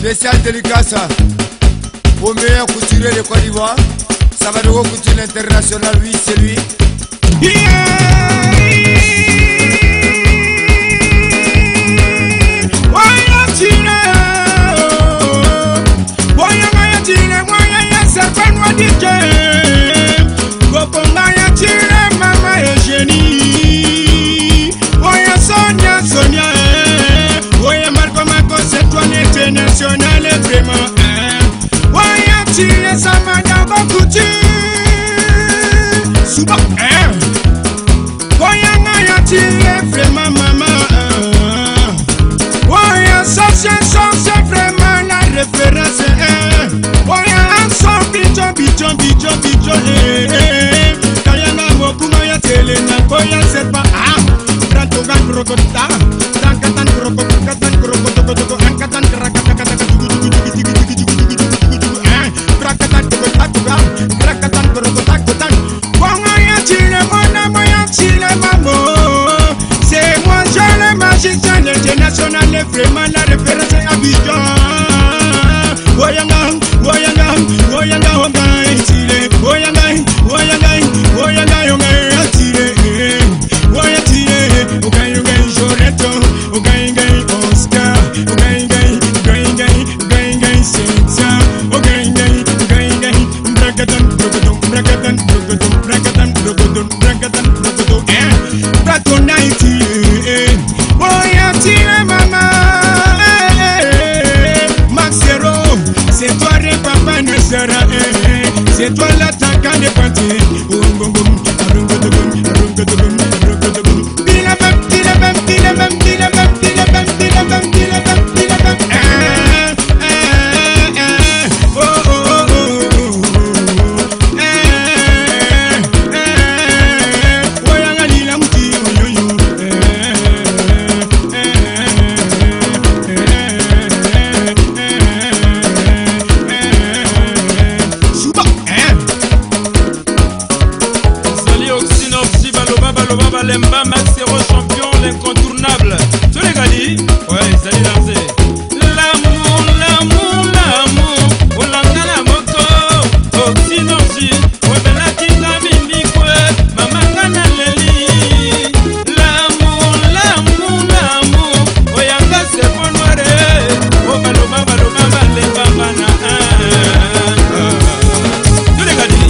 Spécial dédicace au meilleur couturier de Côte d'Ivoire. Savadogo Couture International, oui, c'est lui. National vraiment Waya tire sama nyamba kuti Suba Waya ngaya tire vraiment mama Waya association c'est vraiment la référence Waya ensemble bijon Kayana mokuma ya tele na koya sepa Ranto gan krokota Tankatan krokota katan krokota Ankatan c'est moi je le magicien international vraiment la référence à Abidjan. Woyanga ongai tile woyanga ongai tile ogai Joreto ogai Oscar ogai Sentia ogai brakatan Braconaiti Woyatile mama Maxero c'est toi le papa ne sera c'est toi l'attaquant de parti Lemba Maxero champion, l'incontournable. Tu les gars, ouais, salut Larcé. L'amour, Olangana Moko, Oxinoxi, Webelaki Tamini Kwe, Mamangana Leli. L'amour, Oyanga c'est bon noire, Obaloma, Lemba Mana. Tu les gars,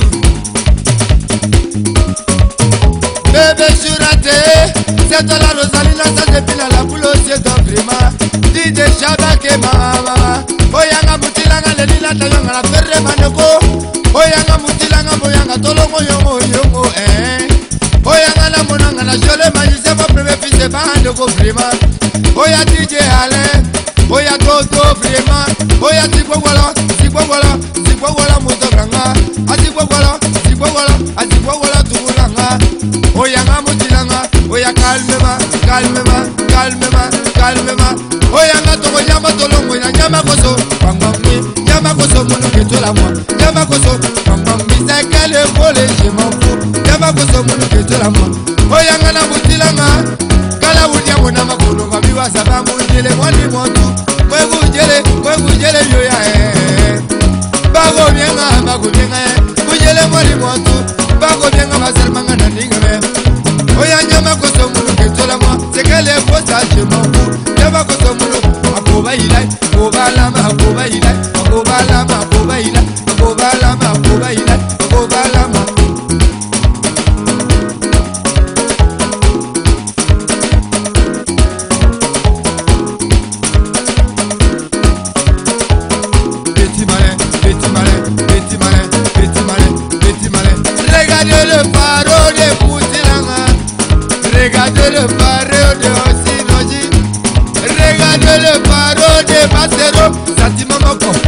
bébé c'est toi la Rosalina, ça depuis la boule c'est ton prima. DJ Shabake mama. Oyanga mutilanga lelila tayanga la ferre manoko. Oyanga mutilanga boyanga tolongo yongo Oyanga la monanga la jole magicien mon premier fils de bandoko prima. Oya DJ Ale, oya Toto prima. Oya Tikwala mutogranga. Atikwala tugulanga. Oyanga mutilanga. Oya calme-moi. Oyanga toko nyama tolongo na nyama koso. Pangami, nyama koso munu ketola moi. Nyama koso, pangami sekele vole je m'en fous. Nyama koso munu ketola moi. Oyanga na mutilanga. Kala udia mona makolo mabiwa sabangu njele mwani motu. Kwegujele yoya Bago mienga kujele mwani motu. Bago mienga masermanga na ningame. Oya nyama koso munu ketola moi. Sekele fosa je m'en fous. Nyama koso munu akoba ilai. Akoba lama. Petit malin. Regardez le phare de Poutilanga. Regardez le phare de Osinoji. Regardez le phare de Macero. Sentiment moko.